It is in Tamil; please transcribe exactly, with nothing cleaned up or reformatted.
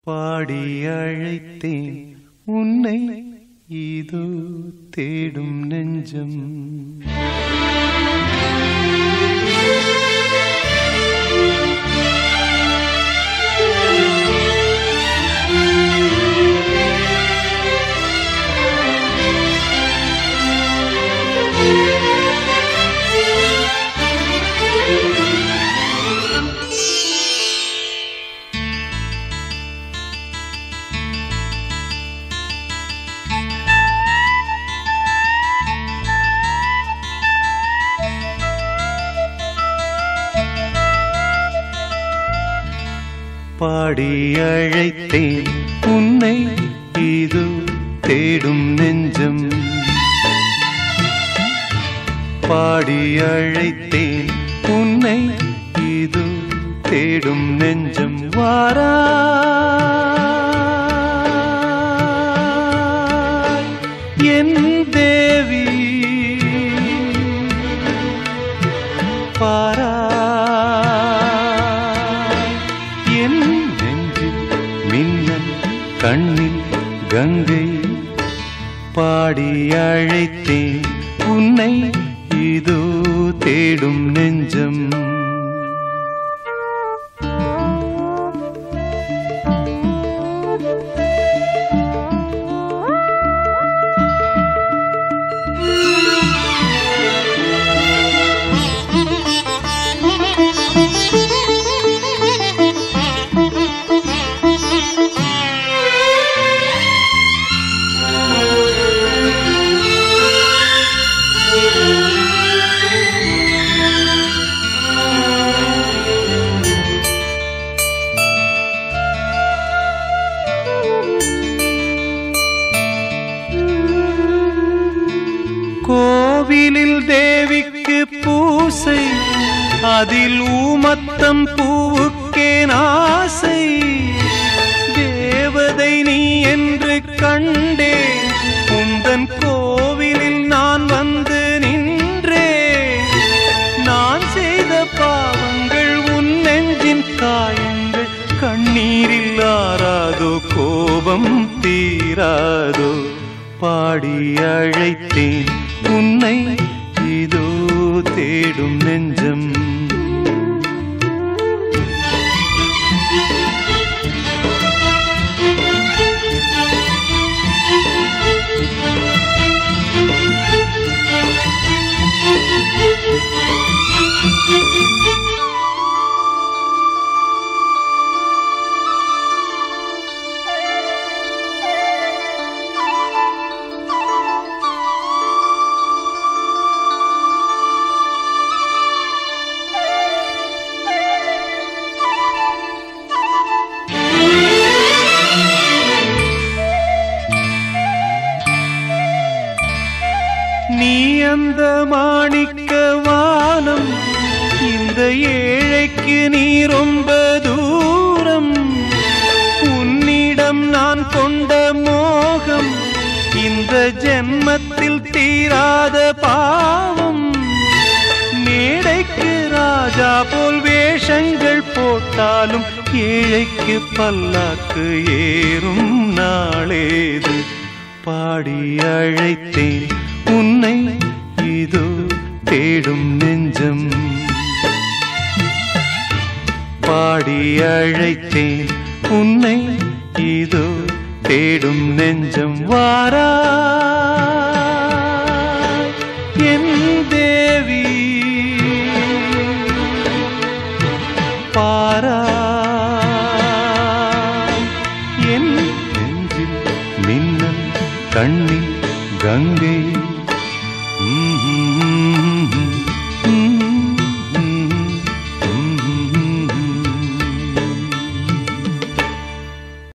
பாடி அழைத்தேன் உன்னை இதோ தேடும் நெஞ்சம். பாடி அழைத்தேன் உன்னை இதோ தேடும் நெஞ்சம். பாடி அழைத்தேன் உன்னை இதோ தேடும் நெஞ்சம். வாராய் என் தேவி, பாரா கண்ணில் கங்கை. பாடி அழைத்தேன் உன்னை இதோ தேடும் நெஞ்சம். கோவிலில் தேவிக்கு பூசை, அதில் ஊமத்தம் பூவுக்கே ஆசை. தேவதை நீ என்று கண்டே உந்தன் கோவிலில் நான் வந்து நின்றே. நான் செய்த பாவங்கள் உன் நெஞ்சின் காயங்கள், கண்ணீரில் ஆறாதோ கோபம் தீராதோ. பாடி அழைத்தேன் உன்னை இதோ தேடும் நெஞ்சம். நீ அந்த மாணிக்க வானம், இந்த ஏழைக்கு நீ ரொம்ப தூரம். உன்னிடம் நான் கொண்ட மோகம், இந்த ஜென்மத்தில் தீராத பாவம். மேடைக்கு ராஜா போல் வேஷங்கள் போட்டாலும் ஏழைக்கு பல்லாக்கு ஏறும் நாளேது. பாடி அழைத்தேன் உன்னை இதோ தேடும் நெஞ்சம். பாடி அழைத்தேன் உன்னை இதோ தேடும் நெஞ்சம். வாராய் என் தேவி, பாராய் என் நெஞ்சில் மின்னல் கண்ணில் கங்கை.